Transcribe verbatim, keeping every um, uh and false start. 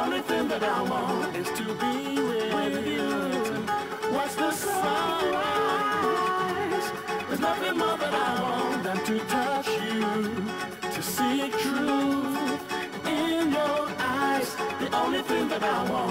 only thing that I want is to be with you. Watch the sunrise. There's nothing more that I want than to touch you, to see truth in your eyes. The only thing that I want